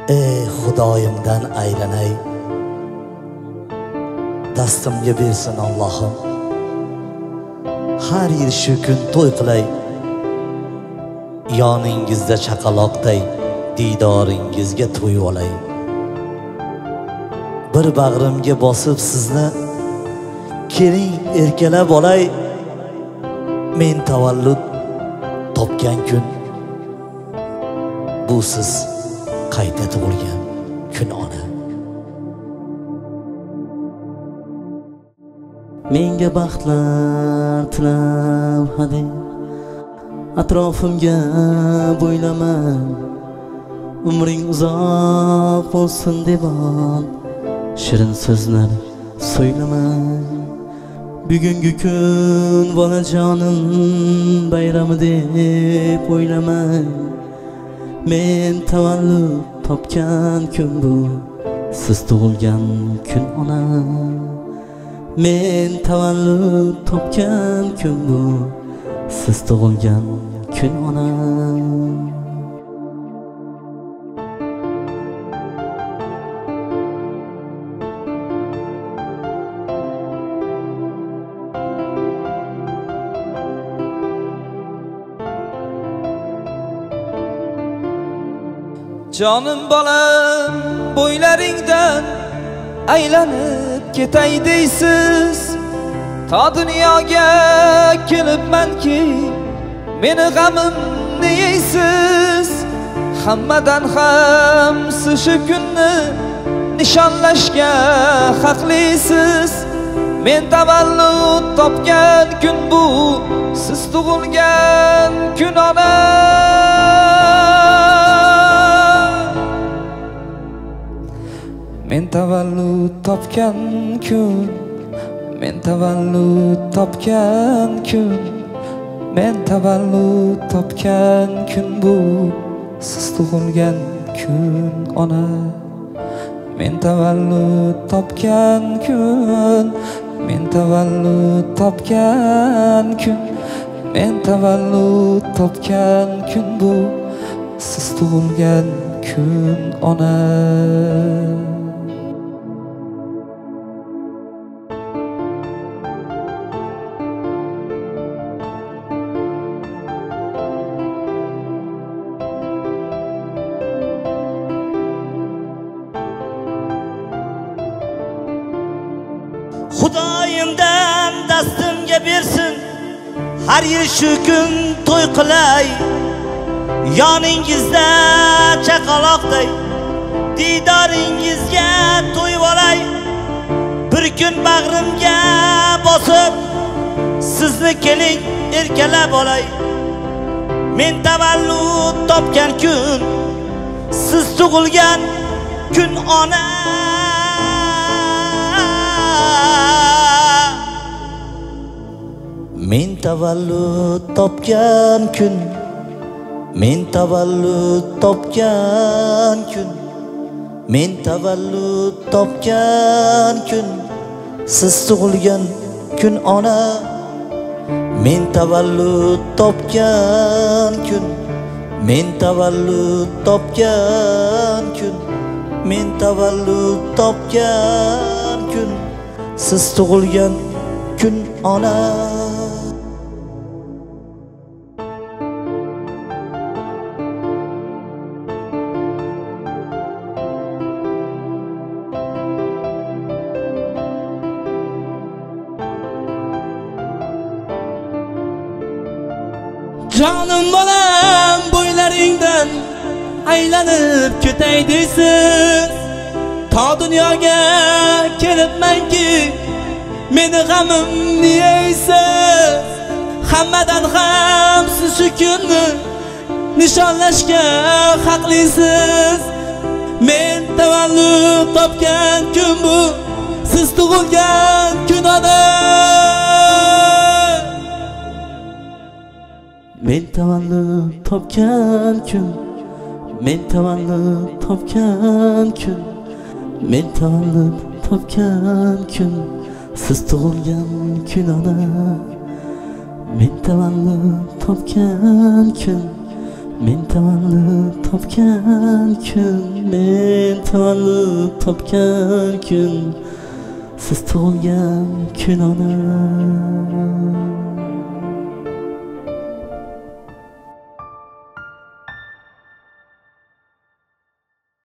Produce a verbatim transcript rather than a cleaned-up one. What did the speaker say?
Ey Xudoyimdan aylanay, dastimga bersin Allohim. Har yil shu kun to'y qilay, yoningizda chaqaloqday didoringizga to'yib olay. Bir bag'rimga bosib sizni keling erkalab olay. Men tavallud topgan kun, bu siz qayta tug'ilgan kun ona. Menga baxtlar tilab hadi, atrofimga bo'ylaman, umring uzoq bo'lsin debon, shirin so'zlar so'ylaman. Bugungi kun bolajonim bayrami deb o'ylaman. Men tavallud topgan kun bu, siz tug'ilgan kun ona. Men tavallud topgan kun bu, siz tug'ilgan kun ona. Canım bolam, bo'ylaringdan aylanib ketay deysiz. Ta dunyoga kelibmanki, meni g'amimni yeysiz. Hammadan ham siz shu kunni nishonlashga haqlisiz. Men tavallud topgan kun bu, siz tug'ilgan kun ona. Men tavallud topgan kun, men tavallud topgan kun, men tavallud topgan kun bu, siz tug'ilgan kun ona. Men tavallud topgan kun, men tavallud topgan kun, men tavallud topgan kun bu, siz tug'ilgan kun ona. Xudoyimdan dastimga bersin, har yil shu kun to'y qilay, yoningizda chaqaloqday didoringizga to'yib olay. Bir kun bag'rimga bosib sizni keling erkalab olay. Men tavallud topgan kun, siz tug'ilgan kun ona. Men tavallud topgan kun, men tavallud topgan kun, men tavallud topgan kun, siz tug'ilgan kun ona. Men tavallud topgan kun, men tavallud topgan kun, men tavallud topgan kun, siz tug'ilgan kun ona. Canım bolam, bo'ylaringdan aylanib ketay deysiz. Ta dunyoga kelibmanki, meni g'amimni yeysiz. Hammadan ham siz shu kunni nishonlashga haqlisiz. Men tavallud topgan kun bu, siz tug'ilgan kun ona. Men tavallud topgan kun, men tavallud topgan kun, men tavallud topgan kun, siz tug'ilgan kun ona. Men tavallud topgan kun, Men tavallud topgan kun, men tavallud topgan kun, siz tug'ilgan kun ona.